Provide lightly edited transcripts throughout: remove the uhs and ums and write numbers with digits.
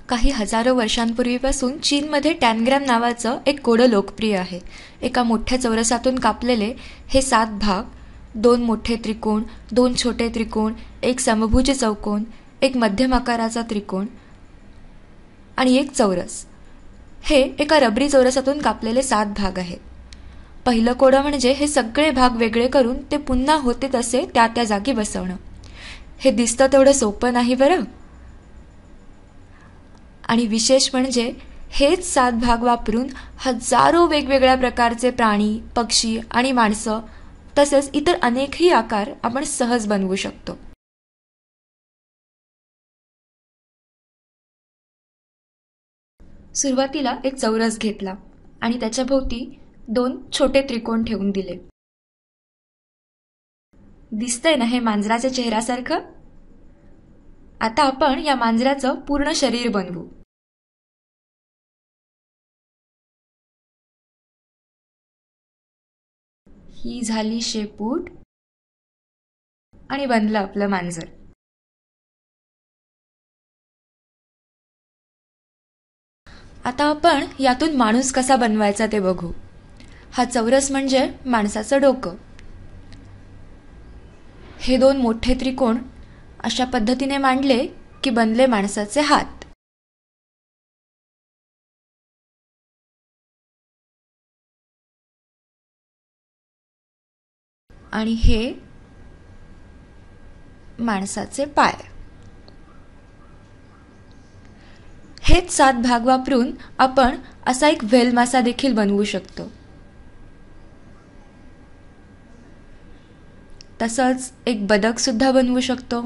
काही हजारो वर्षांपूर्वीपासून चीनमध्ये टॅनग्राम नावाचं एक कोडं लोकप्रिय आहे. एका मोठ्या चौरसातून कापलेले हे 7 भाग, 2 मोठे त्रिकोण, 2 छोटे त्रिकोण, एक समभुज चौकोन, एक मध्यम आकाराचा त्रिकोण आणि एक चौरस, हे एका रबरी चौरसातून कापलेले 7 भाग आहेत. पहिलं कोडं म्हणजे हे सगळे भाग वेगळे करून ते पुन्हा होते तसे त्या त्या जागी बसवणं. हे दिसतं तेवढं सोपं नाही बरं. आणि विशेष म्हणजे हेच 7 भाग वापरून हजारो वेगवेगळ्या प्रकारचे प्राणी, पक्षी आणि माणसं तसेच इतर अनेकही आकार आपण सहज बनवू शकतो. सुरुवातीला एक चौरस घेतला आणि त्याच्या भोवती 2 छोटे त्रिकोण ठेवून दिले. दिसतंय ना हे मांजराच्या चेहऱ्यासारखं? आता आपण या मांजराचं पूर्ण शरीर बनवू. ही झाली शेपूट आणि बनलं आपलं मांजर. आता आपण यातून माणूस कसा बनवायचा ते बघू. हा चौरस म्हणजे माणसाचं डोकं. हे 2 मोठे त्रिकोण अशा पद्धतीने मांडले की बनले माणसाचे हात. आणि हे माणसाचे पाय. हेच 7 भाग वापरून आपण असा एक व्हेल मासा देखील बनवू शकतो. तसंच एक बदक सुद्धा बनवू शकतो.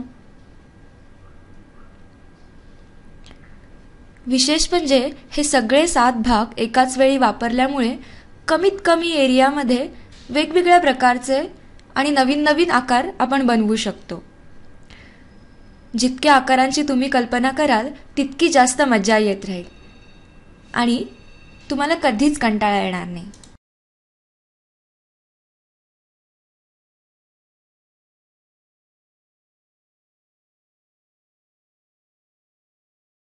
विशेष म्हणजे हे सगळे 7 भाग एकाच वेळी वापरल्यामुळे कमीत कमी एरियामध्ये वेगवेगळ्या प्रकारचे आणि नवीन नवीन आकार आपण बनवू शकतो. जितक्या आकारांची तुम्ही कल्पना कराल तितकी जास्त मजा येत राहील आणि तुम्हाला कधीच कंटाळा येणार नाही.